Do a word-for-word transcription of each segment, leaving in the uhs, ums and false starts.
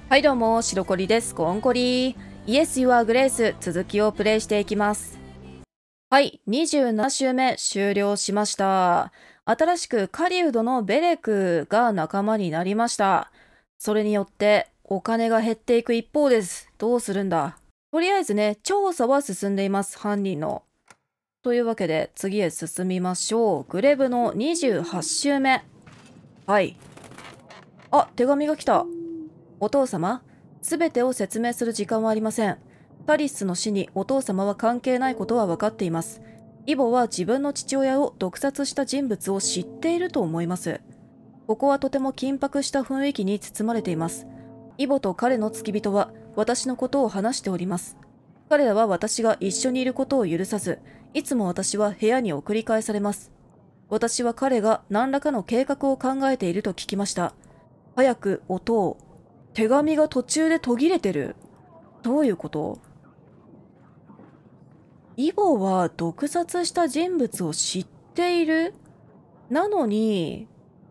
はいどうも、白コリです。コンコリ。イエス・ユア・グレース、続きをプレイしていきます。はい、にじゅうなな週目終了しました。新しく狩人のベレクが仲間になりました。それによってお金が減っていく一方です。どうするんだ。とりあえずね、調査は進んでいます、犯人の。というわけで次へ進みましょう。グレブのにじゅうはち週目。はい。あ、手紙が来た。お父様、すべてを説明する時間はありません。タリスの死にお父様は関係ないことは分かっています。イボは自分の父親を毒殺した人物を知っていると思います。ここはとても緊迫した雰囲気に包まれています。イボと彼の付き人は私のことを話しております。彼らは私が一緒にいることを許さず、いつも私は部屋に送り返されます。私は彼が何らかの計画を考えていると聞きました。早く音を。手紙が途中で途切れてる。どういうこと？イボは毒殺した人物を知っている？なのに、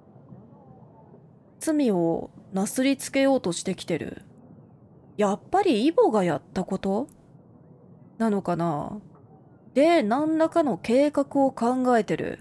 罪をなすりつけようとしてきてる。やっぱりイボがやったことなのかな？で、何らかの計画を考えてる。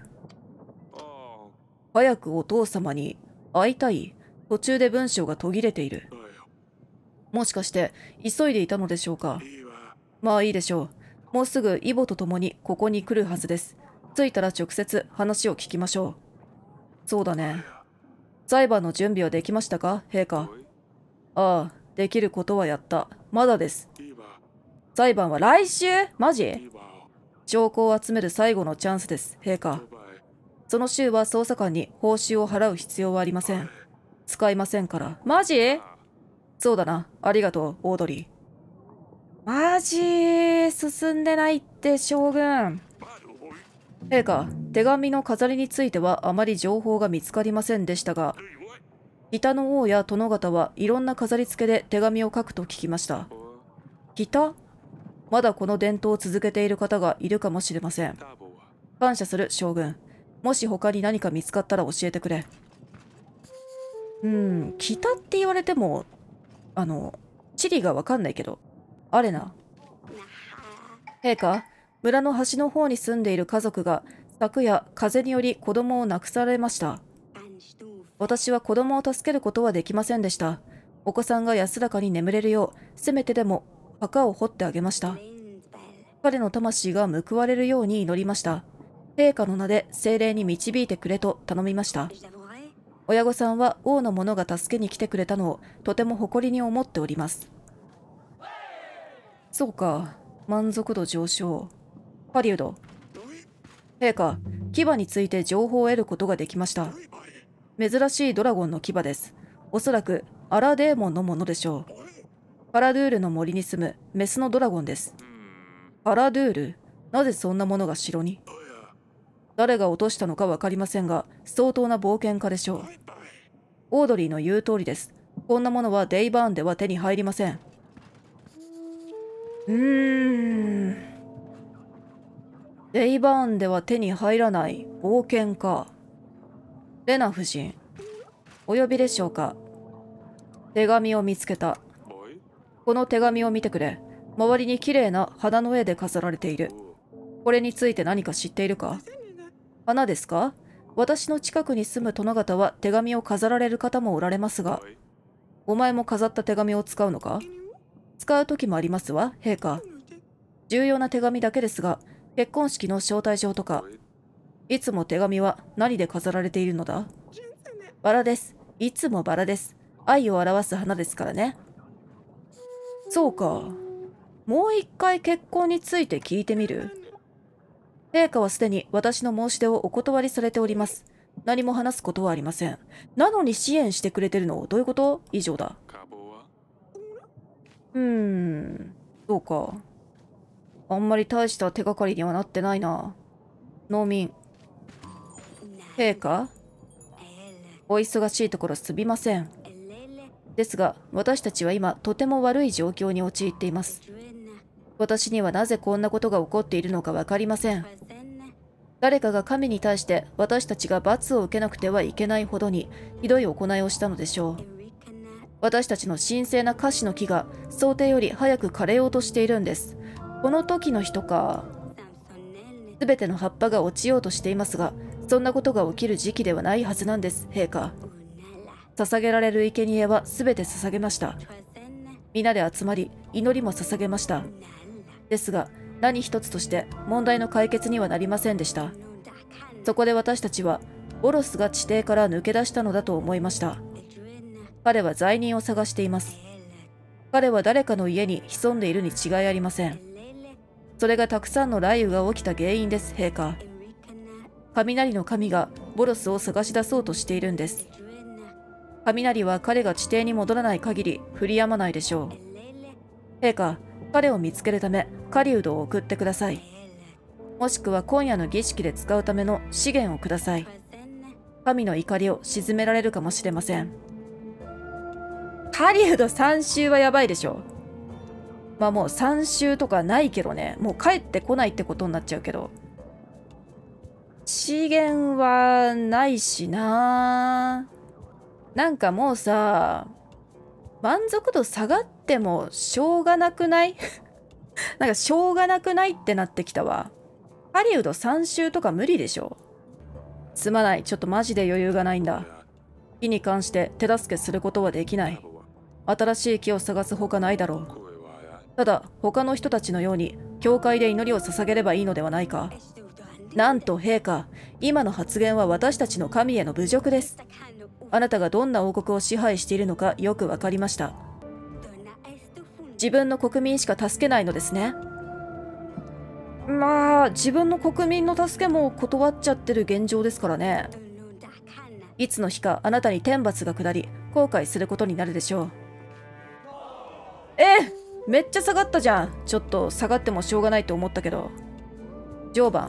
早くお父様に会いたい。途中で文章が途切れている。もしかして急いでいたのでしょうか。まあいいでしょう。もうすぐイボと共にここに来るはずです。着いたら直接話を聞きましょう。そうだね。裁判の準備はできましたか、陛下。ああ、できることはやった。まだです。裁判は来週？マジ？証拠を集める最後のチャンスです、陛下。その週は捜査官に報酬を払う必要はありません。使いませんから。マジ？そうだな。ありがとう、オードリー。マジ進んでないって将軍。陛下、手紙の飾りについてはあまり情報が見つかりませんでしたが、北の王や殿方はいろんな飾り付けで手紙を書くと聞きました。北？まだこの伝統を続けている方がいるかもしれません。感謝する将軍。もし他に何か見つかったら教えてくれ。うん、北って言われても、あの、地理がわかんないけど。あれな。陛下、村の端の方に住んでいる家族が昨夜風により子供を亡くされました。私は子供を助けることはできませんでした。お子さんが安らかに眠れるよう、せめてでも墓を掘ってあげました。彼の魂が報われるように祈りました。陛下の名で精霊に導いてくれと頼みました。親御さんは王の者が助けに来てくれたのをとても誇りに思っております。そうか、満足度上昇。ハリウッド。陛下、牙について情報を得ることができました。珍しいドラゴンの牙です。おそらくアラデーモンのものでしょう。パラドゥールの森に住むメスのドラゴンです。パラドゥール？なぜそんなものが城に？誰が落としたのかわかりませんが、相当な冒険家でしょう。オードリーの言う通りです。こんなものはデイバーンでは手に入りません。うーん。デイバーンでは手に入らない冒険家。レナ夫人、お呼びでしょうか。手紙を見つけた。この手紙を見てくれ。周りに綺麗な花の絵で飾られている。これについて何か知っているか？花ですか？私の近くに住む殿方は手紙を飾られる方もおられますが、お前も飾った手紙を使うのか？使う時もありますわ、陛下。重要な手紙だけですが、結婚式の招待状とか。いつも手紙は何で飾られているのだ？バラです。いつもバラです。愛を表す花ですからね。そうか。もう一回結婚について聞いてみる？陛下はすでに私の申し出をお断りされております。何も話すことはありません。なのに支援してくれてるの？どういうこと？以上だ。うーん、そうか。あんまり大した手がかりにはなってないな。農民。陛下、お忙しいところすみません。ですが、私たちは今とても悪い状況に陥っています。私にはなぜこんなことが起こっているのかわかりません。誰かが神に対して私たちが罰を受けなくてはいけないほどにひどい行いをしたのでしょう。 私たちの神聖なカシの木が想定より早く枯れようとしているんです。この時の人か。すべての葉っぱが落ちようとしていますが、そんなことが起きる時期ではないはずなんです、陛下。捧げられる生贄はすべて捧げました。皆で集まり、祈りも捧げました。ですが、何一つとして問題の解決にはなりませんでした。そこで私たちは、ボロスが地底から抜け出したのだと思いました。彼は罪人を探しています。彼は誰かの家に潜んでいるに違いありません。それがたくさんの雷雨が起きた原因です、陛下。雷の神がボロスを探し出そうとしているんです。雷は彼が地底に戻らない限り降り止まないでしょう。陛下、彼を見つけるため狩人を送ってください。もしくは今夜の儀式で使うための資源をください。神の怒りを鎮められるかもしれません。狩人さん周はやばいでしょ。まあもうさん周とかないけどね。もう帰ってこないってことになっちゃうけど。資源はないしな。なんかもうさ、満足度下がってもしょうがなくないなんかしょうがなくないってなってきたわ。ハリウッドさん周とか無理でしょ。すまない、ちょっとマジで余裕がないんだ。木に関して手助けすることはできない。新しい木を探すほかないだろう。ただ、他の人たちのように、教会で祈りを捧げればいいのではないか。なんと陛下、今の発言は私たちの神への侮辱です。あなたがどんな王国を支配しているのかよくわかりました。自分の国民しか助けないのですね。まあ、自分の国民の助けも断っちゃってる現状ですからね。いつの日かあなたに天罰が下り、後悔することになるでしょう。えめっちゃ下がったじゃん。ちょっと下がってもしょうがないと思ったけど。常磐。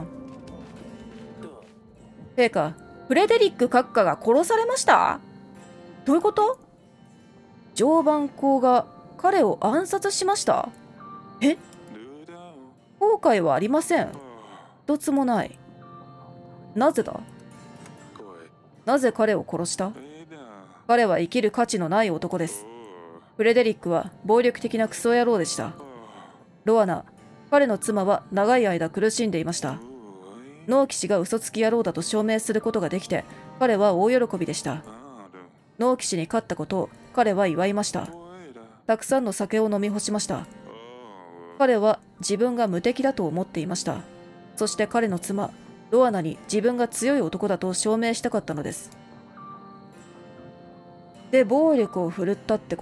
陛下、フレデリック閣下が殺されました？どういうこと？常磐公が彼を暗殺しました？え？後悔はありません。一つもない。なぜだ？なぜ彼を殺した？彼は生きる価値のない男です。フレデリックは暴力的なクソ野郎でした。ロアナ、彼の妻は長い間苦しんでいました。ノーキ氏が嘘つき野郎だと証明することができて、彼は大喜びでした。ノーキ氏に勝ったことを彼は祝いました。たくさんの酒を飲み干しました。彼は自分が無敵だと思っていました。そして彼の妻、ロアナに自分が強い男だと証明したかったのです。で、暴力を振るったってこと？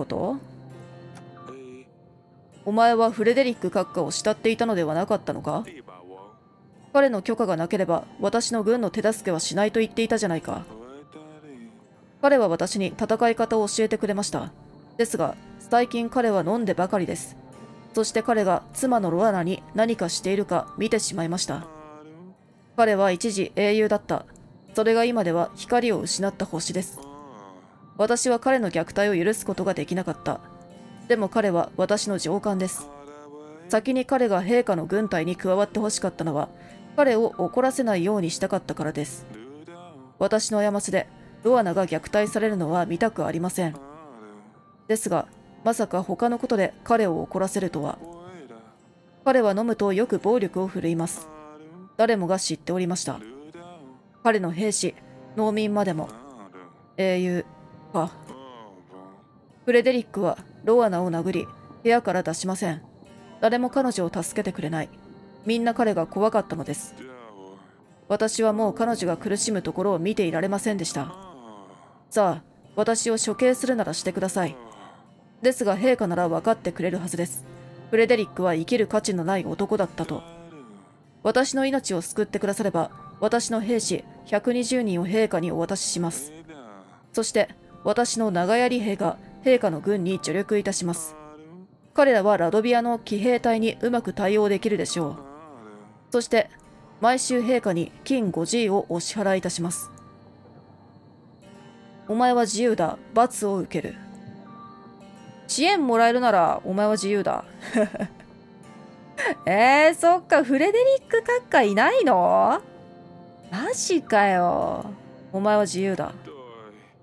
お前はフレデリック閣下を慕っていたのではなかったのか？彼の許可がなければ私の軍の手助けはしないと言っていたじゃないか。彼は私に戦い方を教えてくれました。ですが、最近彼は飲んでばかりです。そして彼が妻のロアナに何かしているか見てしまいました。彼は一時英雄だった。それが今では光を失った星です。私は彼の虐待を許すことができなかった。でも彼は私の上官です。先に彼が陛下の軍隊に加わってほしかったのは、彼を怒らせないようにしたかったからです。私の過ちでロアナが虐待されるのは見たくありません。ですが、まさか他のことで彼を怒らせるとは。彼は飲むとよく暴力を振るいます。誰もが知っておりました。彼の兵士、農民までも。英雄か。フレデリックはロアナを殴り、部屋から出しません。誰も彼女を助けてくれない。みんな彼が怖かったのです。私はもう彼女が苦しむところを見ていられませんでした。さあ、私を処刑するならしてください。ですが陛下なら分かってくれるはずです。フレデリックは生きる価値のない男だったと。私の命を救ってくだされば、私の兵士ひゃくにじゅうにんを陛下にお渡しします。そして、私の長槍兵が陛下の軍に助力いたします。彼らはラドビアの騎兵隊にうまく対応できるでしょう。そして、毎週陛下に金 ごジー をお支払いいたします。お前は自由だ。罰を受ける。支援もらえるなら、お前は自由だ。えー、そっか、フレデリック閣下いないの？マジかよ。お前は自由だ。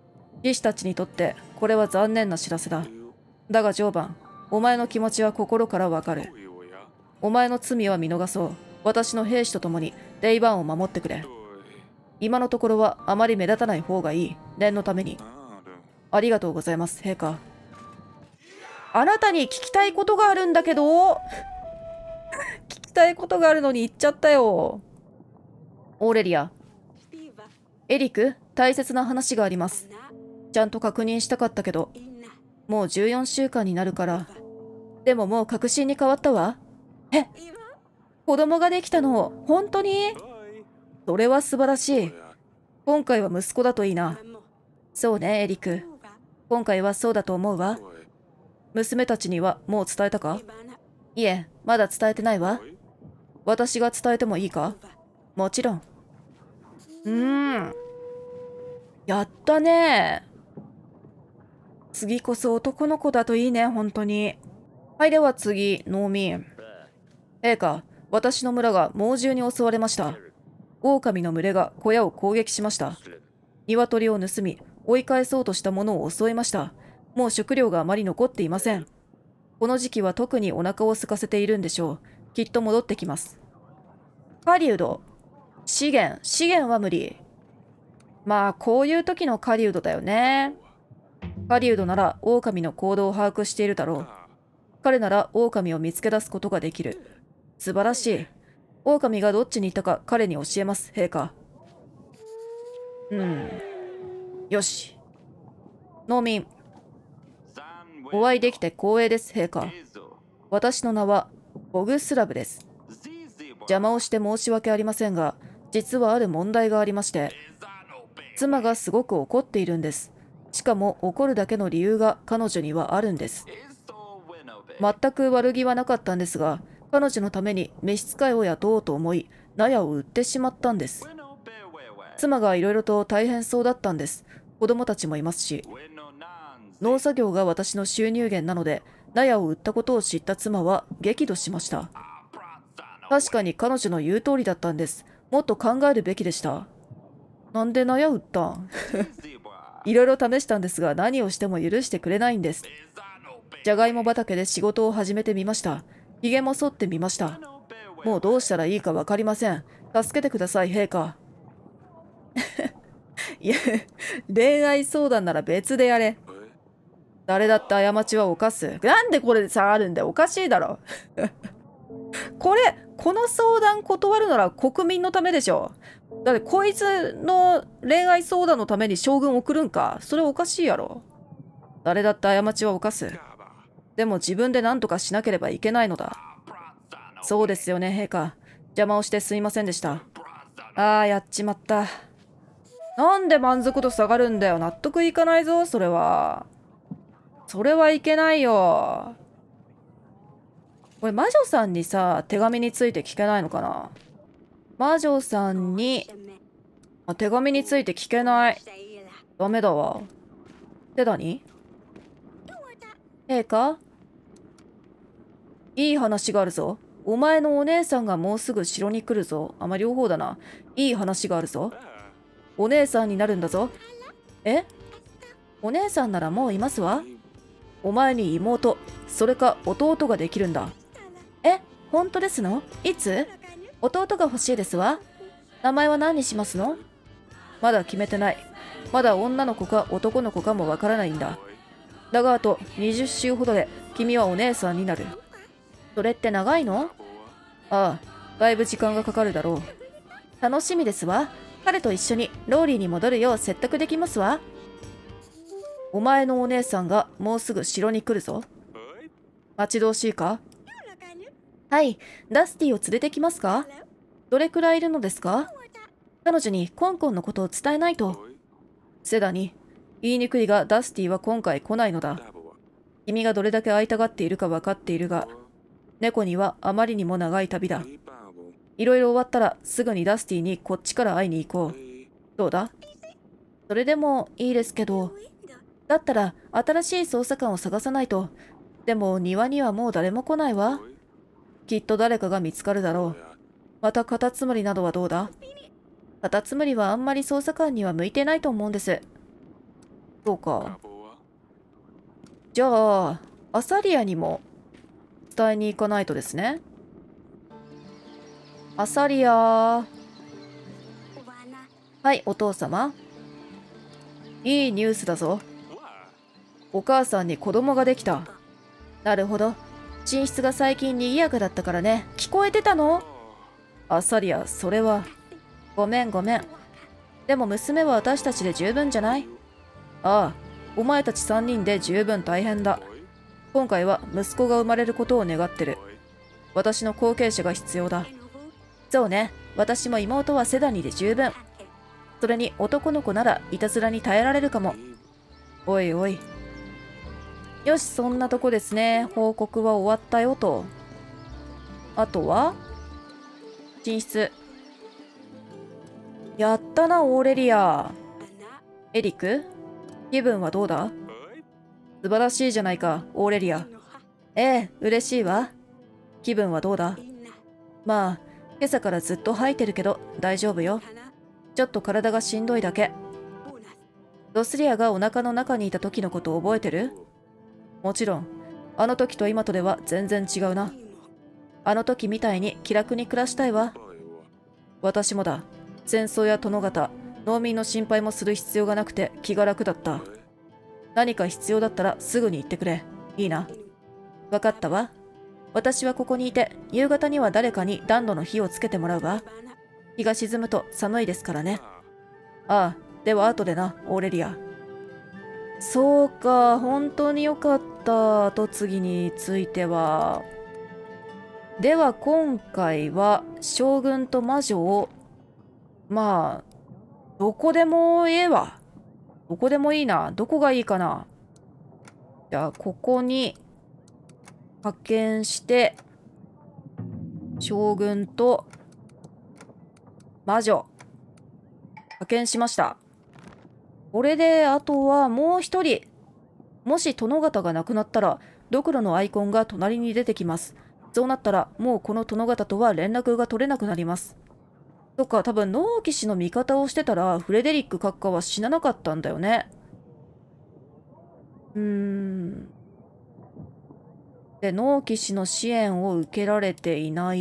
騎士たちにとってこれは残念な知らせだ。だがジョーバン、お前の気持ちは心からわかる。お前の罪は見逃そう。私の兵士と共にデイバーンを守ってくれ。今のところはあまり目立たない方がいい。念のために。ありがとうございます、陛下。あなたに聞きたいことがあるんだけど聞きたいことがあるのに言っちゃったよ。オーレリア。エリク、大切な話があります。ちゃんと確認したかったけど、もうじゅうよんしゅうかんになるから。でももう確信に変わったわ。え、子供ができたの、本当に？それは素晴らしい。今回は息子だといいな。そうね、エリク。今回はそうだと思うわ。娘たちにはもう伝えたか？いえ、まだ伝えてないわ。私が伝えてもいいか？もちろん。うーん。やったね。次こそ男の子だといいね、本当に。はい、では次、農民。陛下、私の村が猛獣に襲われました。狼の群れが小屋を攻撃しました。鶏を盗み、追い返そうとした者を襲いました。もう食料があまり残っていません。この時期は特にお腹を空かせているんでしょう。きっと戻ってきます。狩人。資源。資源は無理。まあ、こういう時の狩人だよね。狩人なら狼の行動を把握しているだろう。彼なら狼を見つけ出すことができる。素晴らしい。狼がどっちにいたか彼に教えます、陛下。うん。よし。農民。お会いできて光栄です、陛下。私の名はボグスラブです。邪魔をして申し訳ありませんが、実はある問題がありまして、妻がすごく怒っているんです。しかも怒るだけの理由が彼女にはあるんです。全く悪気はなかったんですが、彼女のために召使いを雇おうと思い、納屋を売ってしまったんです。妻がいろいろと大変そうだったんです。子供たちもいますし。農作業が私の収入源なので、納屋を売ったことを知った妻は激怒しました。確かに彼女の言う通りだったんです。もっと考えるべきでした。なんで納屋売ったんいろいろ試したんですが、何をしても許してくれないんです。じゃがいも畑で仕事を始めてみました。ひげも剃ってみました。もうどうしたらいいか分かりません。助けてください、陛下。いや、恋愛相談なら別でやれ。誰だって過ちは犯す。なんでこれで下がるんだよ。おかしいだろ。これ、この相談断るなら国民のためでしょ。だってこいつの恋愛相談のために将軍送るんか。それおかしいやろ。誰だって過ちは犯す。でも自分で何とかしなければいけないのだ。そうですよね、陛下。邪魔をしてすいませんでした。ああ、やっちまった。なんで満足度下がるんだよ。納得いかないぞ、それは。それはいけないよ。これ魔女さんにさ、手紙について聞けないのかな。魔女さんに、あ、手紙について聞けない。ダメだわ。手だに陛下、いい話があるぞ。お前のお姉さんがもうすぐ城に来るぞ。あ、まあ、両方だな。いい話があるぞ。お姉さんになるんだぞ。え？お姉さんならもういますわ。お前に妹、それか弟ができるんだ。え？本当ですの？いつ？弟が欲しいですわ。名前は何にしますの？まだ決めてない。まだ女の子か男の子かもわからないんだ。だがあとにじゅっ週ほどで君はお姉さんになる。それって長いの？ああ、だいぶ時間がかかるだろう。楽しみですわ。彼と一緒にローリーに戻るよう説得できますわ。お前のお姉さんがもうすぐ城に来るぞ。待ち遠しいか？はい、ダスティを連れてきますか？どれくらいいるのですか？彼女にコンコンのことを伝えないと。セダに、言いにくいがダスティは今回来ないのだ。君がどれだけ会いたがっているか分かっているが、猫にはあまりにも長い旅だ。いろいろ終わったらすぐにダスティにこっちから会いに行こう。どうだ？それでもいいですけど。だったら新しい捜査官を探さないと。でも庭にはもう誰も来ないわ。きっと誰かが見つかるだろう。またカタツムリなどはどうだ？カタツムリはあんまり捜査官には向いてないと思うんです。 そうか。じゃあ、アサリアにも伝えに行かないとですね。アサリア。はい、お父様。いいニュースだぞ。お母さんに子供ができた。なるほど。寝室が最近賑やかだったからね。聞こえてたの？アサリア、それは。ごめんごめん。でも娘は私たちで十分じゃない？ああ、お前たちさんにんで十分大変だ。今回は息子が生まれることを願ってる。私の後継者が必要だ。そうね。私も妹はセダニで十分。それに男の子ならいたずらに耐えられるかも。おいおい。よし、そんなとこですね。報告は終わったよと。あとは寝室。やったな、オーレリア。エリク、気分はどうだ？素晴らしいじゃないか、オーレリア。ええ、嬉しいわ。気分はどうだ？まあ、今朝からずっと吐いてるけど大丈夫よ。ちょっと体がしんどいだけ。ロスリアがお腹の中にいた時のことを覚えてる？もちろん。あの時と今とでは全然違うな。あの時みたいに気楽に暮らしたいわ。私もだ。戦争や殿方、農民の心配もする必要がなくて気が楽だった。何か必要だったらすぐに言ってくれ。いいな。わかったわ。私はここにいて、夕方には誰かに暖炉の火をつけてもらうわ。日が沈むと寒いですからね。ああ、では後でな、オーレリア。そうか、本当によかった。跡継ぎについては。では今回は将軍と魔女を、まあ、どこでもええわ。どこでもいいな。どこがいいかな。じゃあ、ここに派遣して、将軍と魔女、派遣しました。これで、あとはもう一人。もし殿方が亡くなったら、ドクロのアイコンが隣に出てきます。そうなったら、もうこの殿方とは連絡が取れなくなります。そっか、多分、ノーキ氏の味方をしてたら、フレデリック閣下は死ななかったんだよね。うーん。で、ノーキ氏の支援を受けられていない。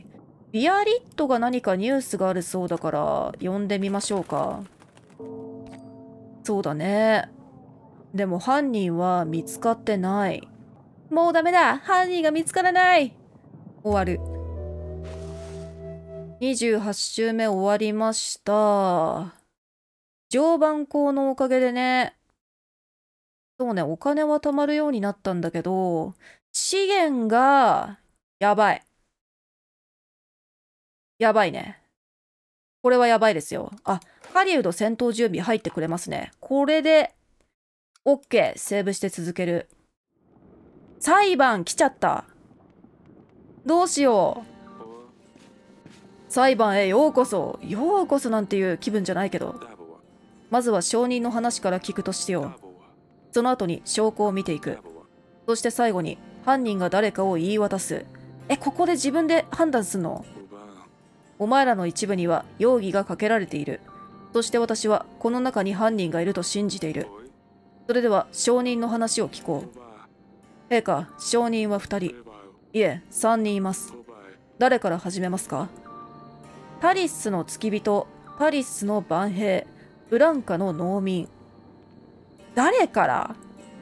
ビアリットが何かニュースがあるそうだから、呼んでみましょうか。そうだね。でも犯人は見つかってない。もうダメだ。犯人が見つからない。終わる。にじゅうはち周目終わりました。常磐工のおかげでね。そうね、お金は貯まるようになったんだけど、資源が、やばい。やばいね。これはやばいですよ。あ、狩人戦闘準備入ってくれますね。これで、OK。セーブして続ける。裁判来ちゃった。どうしよう。裁判へようこそ。ようこそなんていう気分じゃないけど。まずは証人の話から聞くとしてよ。その後に証拠を見ていく。そして最後に犯人が誰かを言い渡す。え、ここで自分で判断すんの？お前らの一部には容疑がかけられている。そして私はこの中に犯人がいると信じている。それでは証人の話を聞こう。陛下、証人はふたり。いえ、さんにんいます。誰から始めますか？タリスの付き人、パリスの番兵、ブランカの農民。誰から？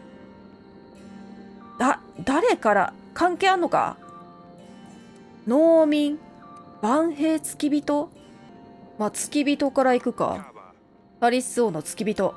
だ、誰から関係あんのか？農民、番兵付き人？まあ、付き人から行くか。パリス王の付き人。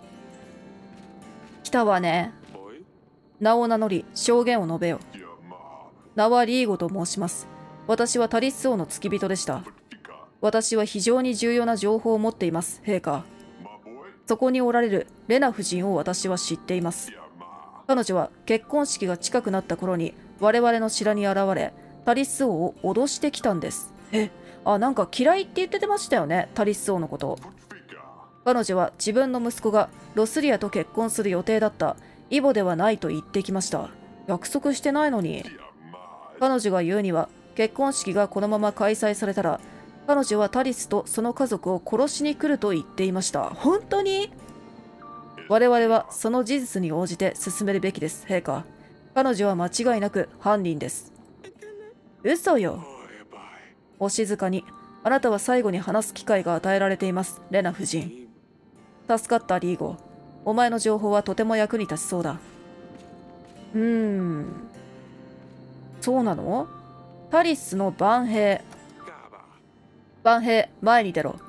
来たわね。名を名乗り、証言を述べよ。名はリーゴと申します。私はタリス王の付き人でした。私は非常に重要な情報を持っています、陛下。そこにおられるレナ夫人を私は知っています。彼女は結婚式が近くなった頃に我々の城に現れ、タリス王を脅してきたんです。え、あ、なんか嫌いって言ってましたよね、タリス王のこと。彼女は自分の息子がロスリアと結婚する予定だったイボではないと言ってきました。約束してないのに。彼女が言うには、結婚式がこのまま開催されたら、彼女はタリスとその家族を殺しに来ると言っていました。本当に？ 我々はその事実に応じて進めるべきです、陛下。彼女は間違いなく犯人です。嘘よ。お静かに。あなたは最後に話す機会が与えられています、レナ夫人。助かった、リーゴ。お前の情報はとても役に立ちそうだ。うーん。そうなの？タリスの万兵。万兵、前に出ろ。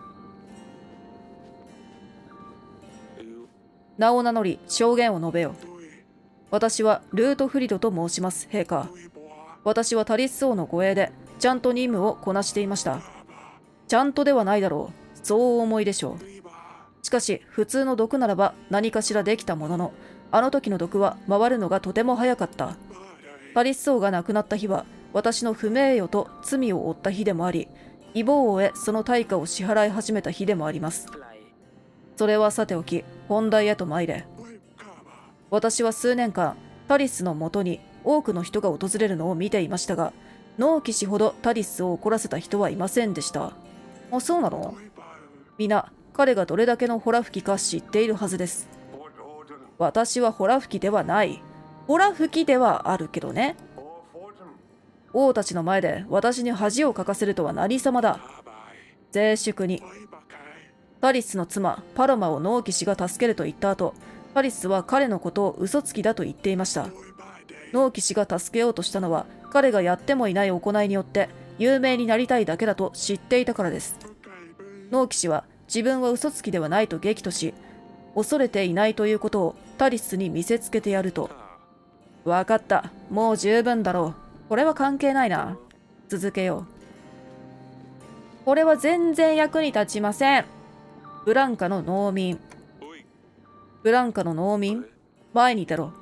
名を名乗り、証言を述べよ。私はルートフリドと申します、陛下。私はタリス王の護衛で、ちゃんと任務をこなしていました。ちゃんとではないだろう。そうお思いでしょう。しかし、普通の毒ならば何かしらできたものの、あの時の毒は回るのがとても早かった。タリス王が亡くなった日は、私の不名誉と罪を負った日でもあり、異母を得その対価を支払い始めた日でもあります。それはさておき、本題へと参れ。私は数年間、タリスのもとに多くの人が訪れるのを見ていましたが、ノー騎士ほどタリスを怒らせた人はいませんでした。あ、そうなの？皆、彼がどれだけのホラ吹きか知っているはずです。私はホラ吹きではない。ホラ吹きではあるけどね。王たちの前で私に恥をかかせるとは何様だ。静粛に。タリスの妻、パロマをノー騎士が助けると言った後、タリスは彼のことを嘘つきだと言っていました。ノー騎士が助けようとしたのは、彼がやってもいない行いによって有名になりたいだけだと知っていたからです。ノー騎士は自分は嘘つきではないと激怒し、恐れていないということをタリスに見せつけてやると。わかった。もう十分だろう。これは関係ないな。続けよう。これは全然役に立ちません。ブランカの農民。ブランカの農民？前に出ろ。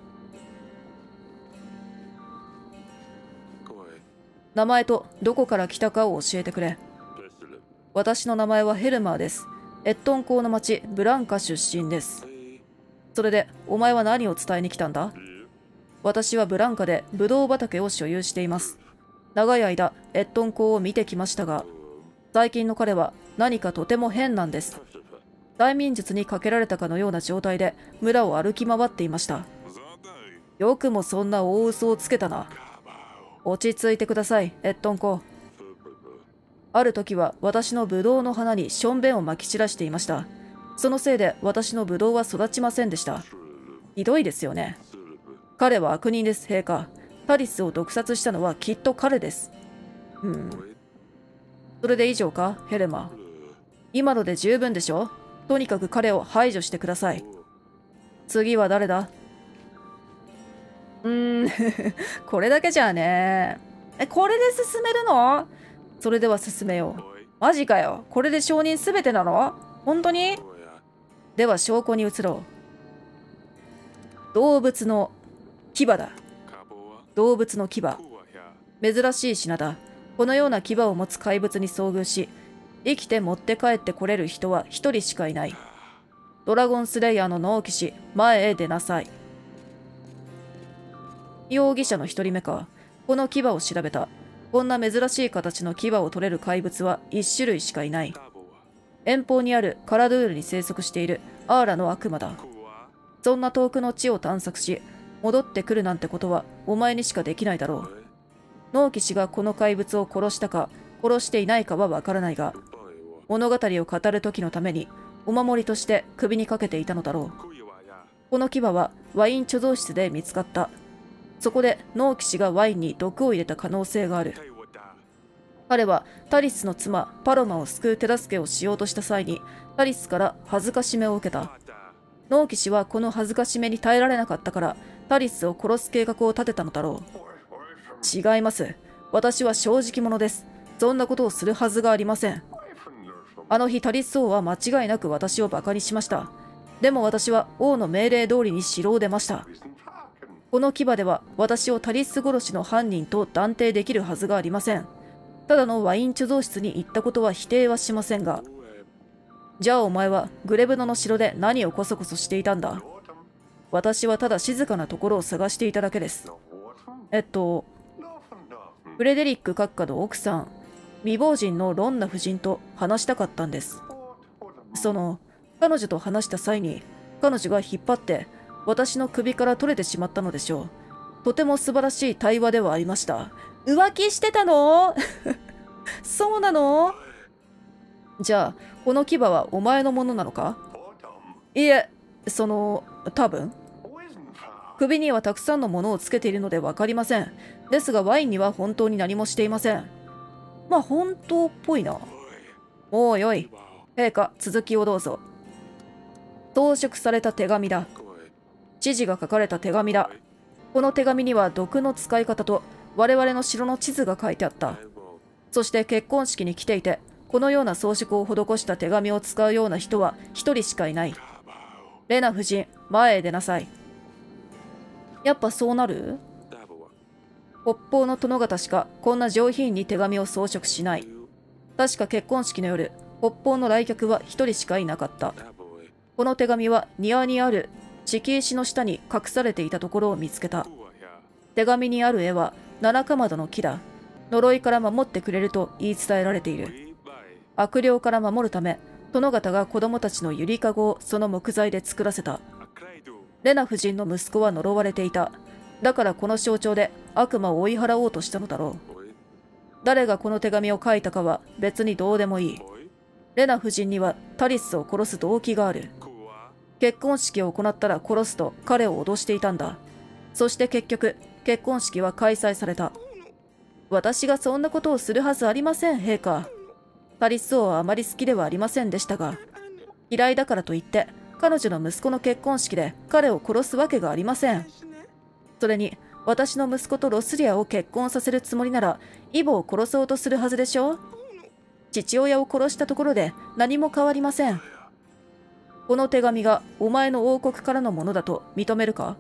名前とどこから来たかを教えてくれ。私の名前はヘルマーです。エットン港の町、ブランカ出身です。それで、お前は何を伝えに来たんだ？私はブランカでブドウ畑を所有しています。長い間、エットン港を見てきましたが、最近の彼は何かとても変なんです。催眠術にかけられたかのような状態で村を歩き回っていました。よくもそんな大嘘をつけたな。落ち着いてください、エットンコ。ある時は私のブドウの花にしょんべんをまき散らしていました。そのせいで私のブドウは育ちませんでした。ひどいですよね。彼は悪人です、陛下。タリスを毒殺したのはきっと彼です。うん。それで以上か、ヘルマ。今ので十分でしょ？とにかく彼を排除してください。次は誰だ？うーん、これだけじゃあね。え、これで進めるの？それでは進めよう。マジかよ。これで承認すべてなの？本当に？では証拠に移ろう。動物の牙だ。動物の牙。珍しい品だ。このような牙を持つ怪物に遭遇し、生きて持って帰ってこれる人は一人しかいない。ドラゴンスレイヤーのノー騎士、前へ出なさい。容疑者の一人目か。この牙を調べた。こんな珍しい形の牙を取れる怪物は一種類しかいない。遠方にあるカラドゥールに生息しているアーラの悪魔だ。そんな遠くの地を探索し、戻ってくるなんてことはお前にしかできないだろう。ノー騎士がこの怪物を殺したか、殺していないかはわからないが、物語を語る時のためにお守りとして首にかけていたのだろう。この牙はワイン貯蔵室で見つかった。そこでノー騎士がワインに毒を入れた可能性がある。彼はタリスの妻パロマを救う手助けをしようとした際にタリスから恥ずかしめを受けた。ノー騎士はこの恥ずかしめに耐えられなかったからタリスを殺す計画を立てたのだろう。違います。私は正直者です。そんなことをするはずがありません。あの日タリス王は間違いなく私をバカにしました。でも私は王の命令通りに城を出ました。この牙では私をタリス殺しの犯人と断定できるはずがありません。ただのワイン貯蔵室に行ったことは否定はしませんが。じゃあお前はグレブノの城で何をこそこそしていたんだ？私はただ静かなところを探していただけです。えっと、フレデリック閣下の奥さん、未亡人のロンナ夫人と話したかったんです。その、彼女と話した際に、 彼女が引っ張って私の首から取れてしまったのでしょう。とても素晴らしい対話ではありました。浮気してたの？そうなの？じゃあ、この牙はお前のものなのか？いえ、その、多分。首にはたくさんのものをつけているので分かりません。ですがワインには本当に何もしていません。まあ本当っぽいな。おいおい。陛下、続きをどうぞ。装飾された手紙だ。指示が書かれた手紙だ。この手紙には毒の使い方と我々の城の地図が書いてあった。そして結婚式に来ていて、このような装飾を施した手紙を使うような人は一人しかいない。レナ夫人、前へ出なさい。やっぱそうなる？北方の殿方しかこんな上品に手紙を装飾しない。確か結婚式の夜、北方の来客は一人しかいなかった。この手紙は庭にある敷石の下に隠されていたところを見つけた。手紙にある絵は七かまどの木だ。呪いから守ってくれると言い伝えられている。悪霊から守るため、殿方が子供たちのゆりかごをその木材で作らせた。レナ夫人の息子は呪われていた。だからこの象徴で悪魔を追い払おうとしたのだろう。誰がこの手紙を書いたかは別にどうでもいい。レナ夫人にはタリスを殺す動機がある。結婚式を行ったら殺すと彼を脅していたんだ。そして結局、結婚式は開催された。私がそんなことをするはずありません、陛下。タリス王はあまり好きではありませんでしたが、嫌いだからといって、彼女の息子の結婚式で彼を殺すわけがありません。それに、私の息子とロスリアを結婚させるつもりなら、イボを殺そうとするはずでしょ？父親を殺したところで何も変わりません。この手紙がお前の王国からのものだと認めるか？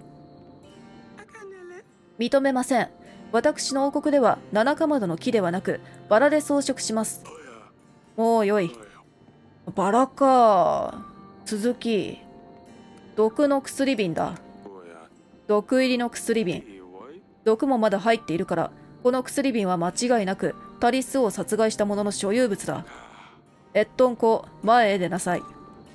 認めません。私の王国では七かまどの木ではなくバラで装飾します。もうよい。バラか。続き。毒の薬瓶だ。毒入りの薬瓶。毒もまだ入っているから、この薬瓶は間違いなくタリスを殺害した者の所有物だ。エットン公、前へ出なさい。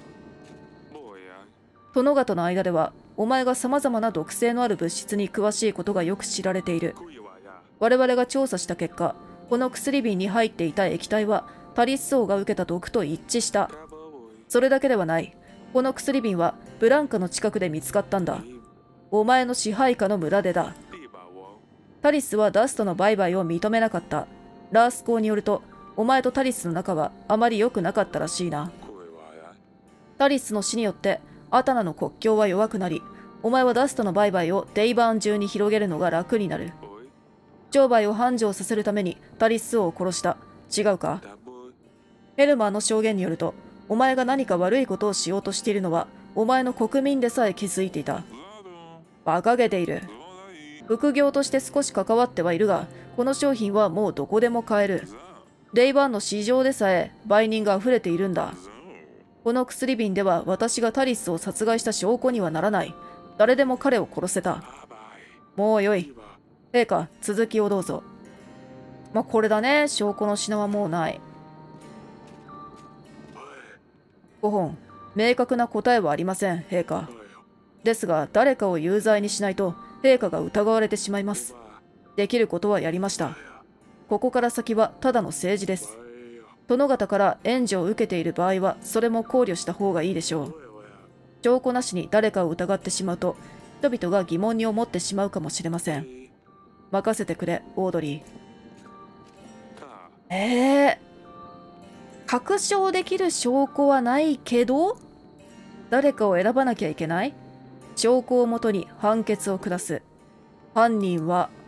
殿方の間では、お前が様々な毒性のある物質に詳しいことがよく知られている。我々が調査した結果、この薬瓶に入っていた液体はタリス王が受けた毒と一致した。それだけではない。この薬瓶はブランカの近くで見つかったんだ。お前の支配下の村でだ。タリスはダストの売買を認めなかった。ラース公によると、お前とタリスの仲はあまり良くなかったらしいな。タリスの死によってアタナの国境は弱くなり、お前はダストの売買をデイバーン中に広げるのが楽になる。商売を繁盛させるためにタリス王を殺した。違うか？ヘルマーの証言によると、お前が何か悪いことをしようとしているのは、お前の国民でさえ気づいていた。馬鹿げている。副業として少し関わってはいるが、この商品はもうどこでも買える。デイバーンの市場でさえ売人が溢れているんだ。この薬瓶では私がタリスを殺害した証拠にはならない。誰でも彼を殺せた。もうよい。陛下、続きをどうぞ。まあ、これだね。証拠の品はもうない。ご本、明確な答えはありません、陛下。ですが、誰かを有罪にしないと、陛下が疑われてしまいます。できることはやりました。ここから先はただの政治です。殿方から援助を受けている場合は、それも考慮した方がいいでしょう。証拠なしに誰かを疑ってしまうと、人々が疑問に思ってしまうかもしれません。任せてくれ、オードリー。えー、確証できる証拠はないけど、誰かを選ばなきゃいけない。証拠をもとに判決を下す。犯人は